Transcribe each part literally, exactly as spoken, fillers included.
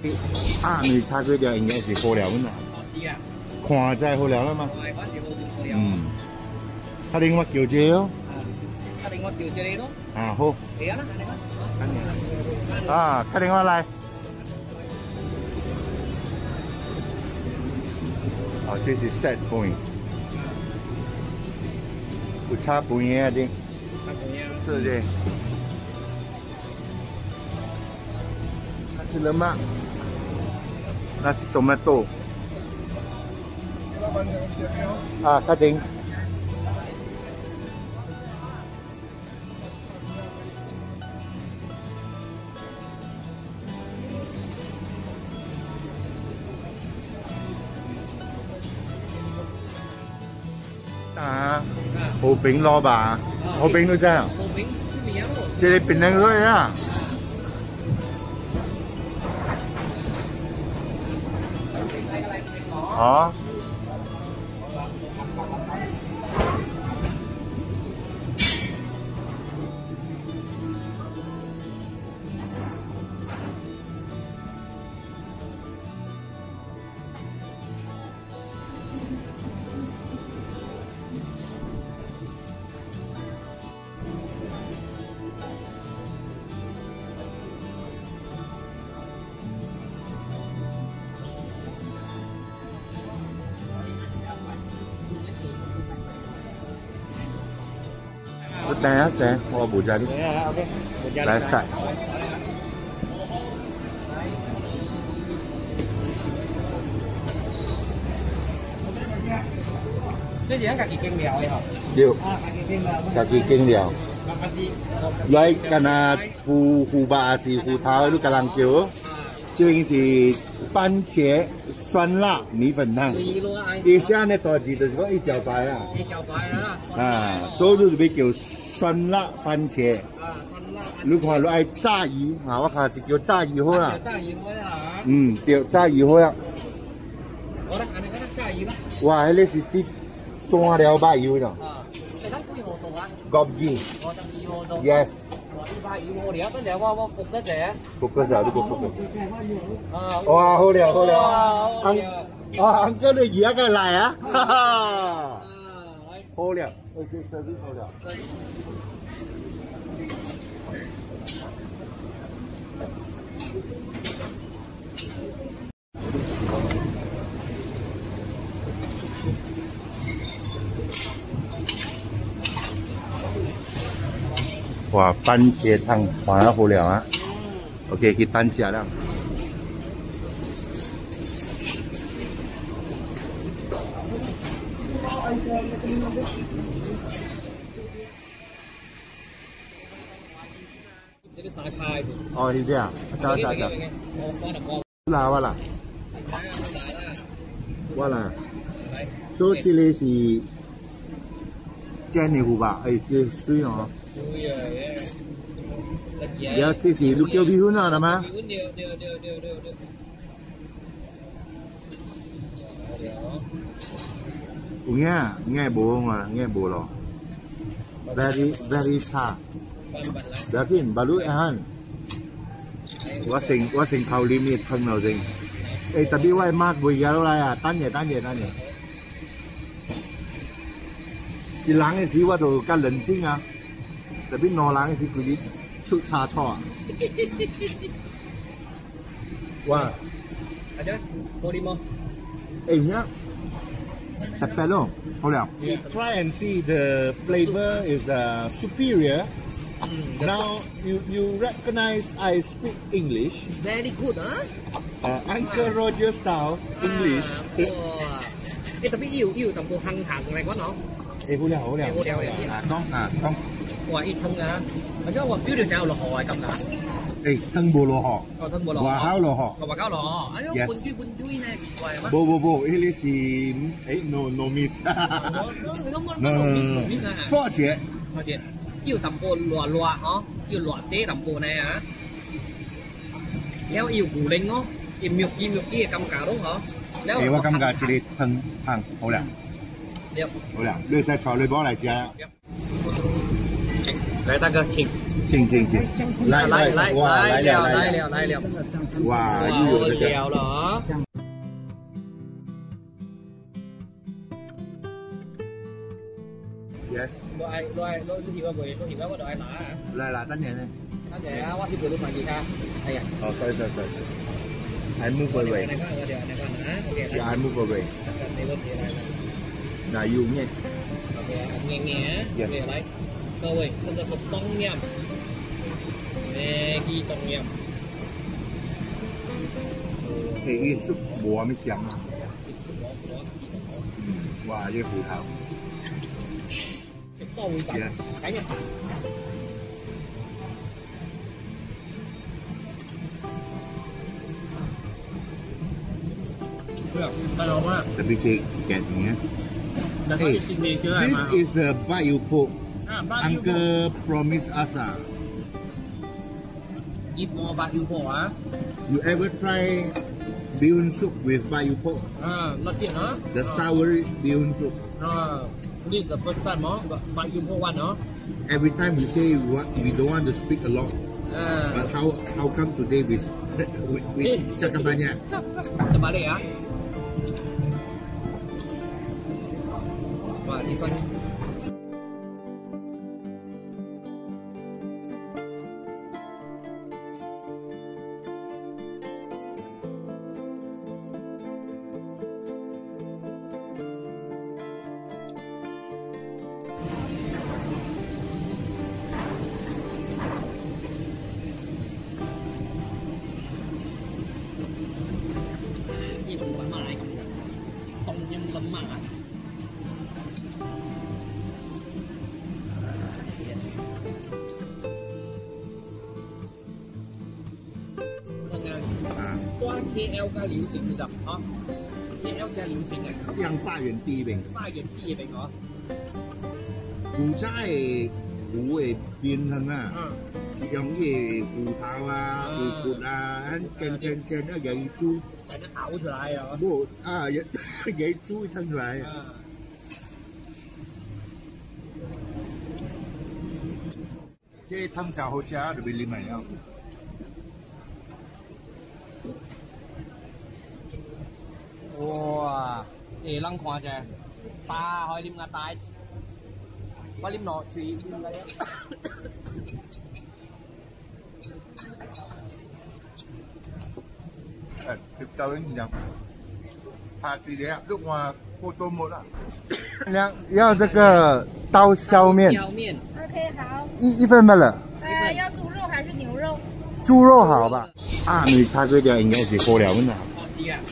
啊，你叉龟条应该是好料嘛？ 是啊。 看在好料了嘛？ 係，嗰陣時好好料。 嗯。他另外叫這咯。 他另外叫這裡咯。 啊好。 嚟啊啦，嚟啦。 啊，他另外來。哦，這是 set point。有插半嘢啊啲。 插半嘢。 是的。那是什麼？那是tomato。啊，確定。啊，好餅攞吧，好餅都真啊。 好餅出面咯。 這裡變靚咗啊！哦。Tè á, tè, mua bù ra đi. Lại sạch. Cái gì á, cà kỳ kinh mèo vậy hả? Điều. À, cà kỳ kinh mèo. Cà kỳ kinh mèo. Loại cái là hù hù bà是hù thảo lúc cái lang kiểu. Chứ是番茄酸辣米粉汤。以下呢多字就是講一條白啊。 一條白啊。 啊，所以就俾叫酸辣番茄。 啊，酸辣。 你看你愛炸魚啊，我看是叫炸魚好啦。 炸魚好啦。 嗯，對，炸魚好啦。 好啦，我哋覺得炸魚啦。 哇，迄個是啲炸料巴油咯。 啊，你睇幾號度啊？ 五字。 我十二號度。 Yes。 呢排要我哋一跟住我我焗得啫。 焗嗰時候呢個焗嘅。 啊。 哇，好料好料。安啊，安哥你而家嘅嚟啊！哈哈。好料，我先食啲好料。哇，番茄湯玩得好料啊 ！OK， 去單食啦。哦，是這樣，走走走。啦，我啦。我啦。所以這裡是煎的湖吧？哎，這水哦。水啊，也。有這是六條米粉啊，係嘛？米粉對對對對對對。有nghe nghe bố mà nghe bố lo very very cha yakin baru han wasing wasing thau limit thân nào gì ê tapi wai mat bùi gà lại à tan nhẹ tan nhẹ tan nhẹ chỉ lắng cái gìว่าตัวกัน冷静啊 tapi no lắng cái gì cứ đi chút cha cho à wow ada polimo ê nhá Tapelo, hold on. Yeah. Try and see the flavor is uh, superior. Mm, now you you recognize I speak English. Very good, huh? Uh, Uncle Roger style English. Ê, tapi yêu yêu tầm bộ hăng hạng này quá nó. Ê, hold on, hold on. Hold on, à, con à, con. Wow, ít thân à. Mà chứ mà biểu được sao là họ cầm đã. Ê, thân bồ lò họ. Ờ, thân bồ lò. Và áo lò họ. Và áo lò họ. Ấy, yes. bún chui bún chui này bị hoài mà. Bồ bồ bồ, ê, lì xì, ê, no no miss. No no miss à. Cho chuyện. Cho chuyện. Yêu tầm bộ lò lò hả? Yêu lò tế tầm bộ này hả? Nếu yêu củ linh đó, im nhục im nhục kia cầm cả đúng hả? Nếu ê, 我感覺這裡thân hàng好涼。好涼，你使菜你幫嚟食。 来大哥，请， 请请请，来来来哇， 来了了来了了来了， 哇， 哇， 又有我这个。 了了啊！ Yes. 我爱我愛我你話佢，我而家我就愛拿啊！ 來啦，等陣咧。 等陣啊，我先俾你上幾卡。係啊。 哦，sorry sorry sorry. I move away. 你看我哋，你看啊，OK。 Yeah, I move away. 你嗰時嚟。 嗱，要咩 OK，nghe nghe. OK，來，各位，這個是冬陰，咩雞冬陰？ 係啲粟冇咁香啊。嗯，哇，啲芋頭。 食多會滯，緊嘅。大佬啊！ 特別係夾嘢。 Hey, this is the Bayu pork. Uncle promised us. Ah. Eat more Bayu pork, ah? You ever try bihun soup with Bayu pork? Ah, not yet, huh? The sourish bihun soup. Ah, this is the first time, huh? Got Bayu pork one, huh? Every time we say what we don't want to speak a lot. Ah. But how how come today we we, we cakap banyak? Terbalik, ah? Wah, this one. Gì cũng bánh mại không? Tông nhân bánh mại. Có K L 加料成嘅咋，嚇 ？K L 加料成嘅， 讓花園啲餅， 花園啲嘢俾我。 古仔係古嘅變thân啊，用啲芋頭啊、芋骨啊，煎煎煎啊，野豬， 整得咬出來啊！ 冇啊，野野豬吞出來。即係湯茶好食啊，特別你咪啊！ 哇！誒，冷看啫，大可以啉個大，我啉落去啉個。 誒，tiếp tới nhầm. Party đấy, lúc mà photo một ạ. 要这个刀削面。 削面。 OK， 好。 一一份半了。 呃，要猪肉还是牛肉？ 猪肉好吧？啊，你叉粿條應該是好了㗎。 好食啊！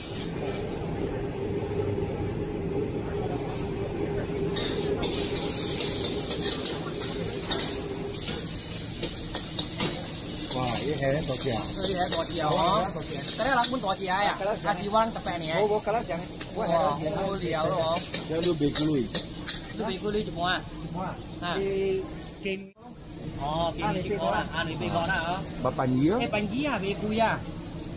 一係多條， 呢係多條哦。嗰啲冷盤多條呀？阿志灣十八年。我我嗰粒上，我係好料咯。 有六百幾類。 六百幾類做乜啊？啊？勁。哦，勁你識講啦，啊你俾講啦哦。 八百二啊？ 誒，百二啊，幾貴啊？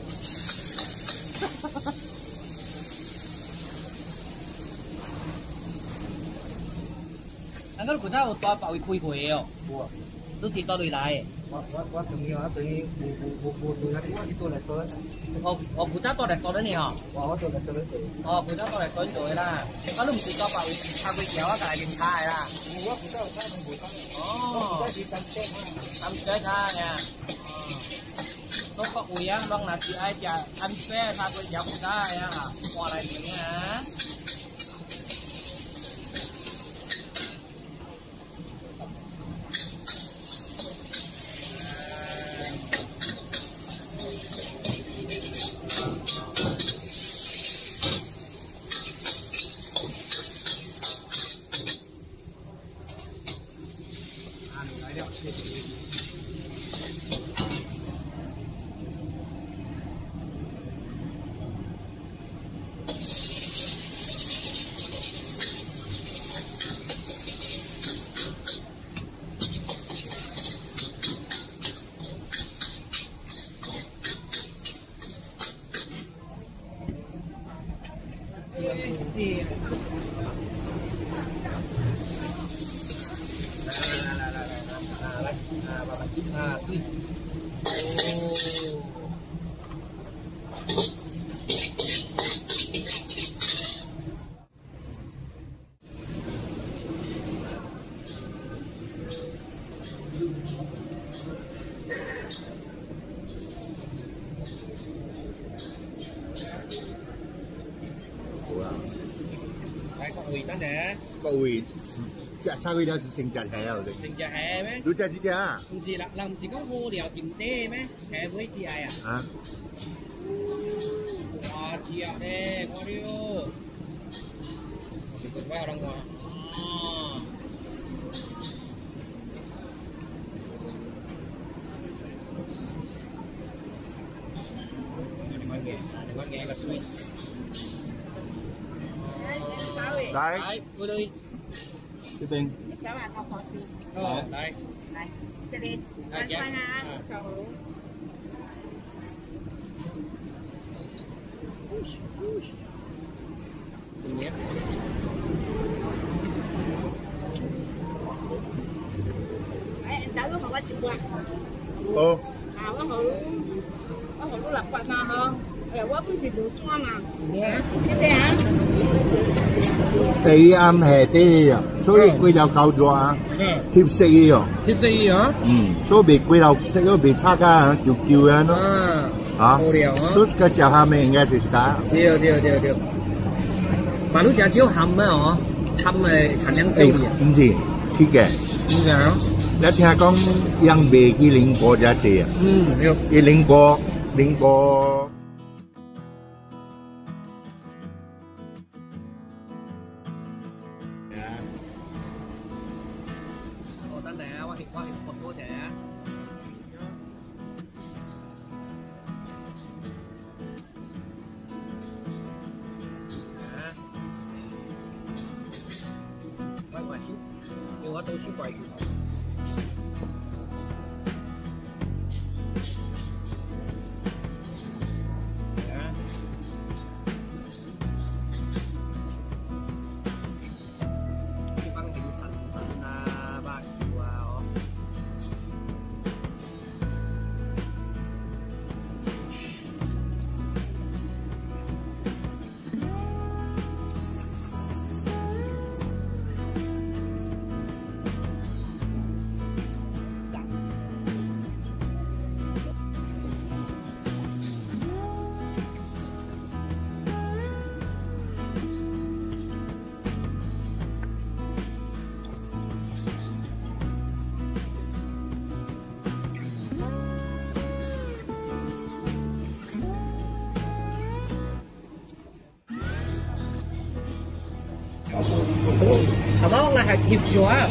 อันนั้นคุณเจ้าตัวเป่าคุยคุยเอวลูกศิษย์ตัวดุยไรว่าว่าว่าตรงนี้ว่าตรงนี้บูบูบูบูดูนะที่ตัวไหนตัวอ๋ออ๋อคุณเจ้าตัวไหนตัวนี้เหรอว่าว่าตัวไหนตัวนี้อ๋อคุณเจ้าตัวไหนตัวนี้ล่ะก็ลูกศิษย์ตัวเป่าทำไปเกี่ยวกับอะไรยังท่าล่ะว่าคุณเจ้าใช่มันบุญอ๋อคุณเจ้าดีทำเต้นทำเต้นท่าเนี่ยตัวก็อุ้ยยังลองนาทีไอ้จะทำเต้นทำไปเกี่ยวกับได้อ่ะว่าอะไรอย่างเงี้ยนะ Hãy subscribe cho kênh Ghiền Mì Gõ để không bỏ lỡ à đây à và bánh à sweet đây có quỳ đó nè có quỳ chả sao bây giờ sinh chả hè rồi sinh chả hè mấy đúng chả chứ chả làm gì là làm gì có hô điều tìm tê mấy hè với chị ai à à wow chị ạ đây qua đi ô chị còn vào đằng ngoài đừng có nghe đừng có nghe là sweet đấy đấy vừa đi cái tên Cháu là con phò xì. ờ đây Đây, cho đi. À, Xoay dạ. xoay ha. À. Trời ơi. từng nhé Đấy, em cháu lúc mà qua chịu qua. ô À, có hữu có hữu có lập qua mà hơn. Ờ, quá cũng gì đủ xoa mà. nhé Cái gì hả? 地啱係啲啊，所以佢就夠咗啊，貼色嘅喎， tiếp gì hả 嗯，所以別佢就食咗別差家叫叫嘅咯， à 啊， hồ điều hả 所以個就下面應該係假， điều điều điều điều mà lúc chả chiếu hầm á hả hầm này產量高誒啲啊唔是鐵嘅， như nào 你聽講因別去領過就係啊， ừ được 去領過領過。 ồ tan nè qua hiện qua hiện một cô trẻ quay ngoài xíu nhưng mà tôi xíu quay Abang lah hip jual.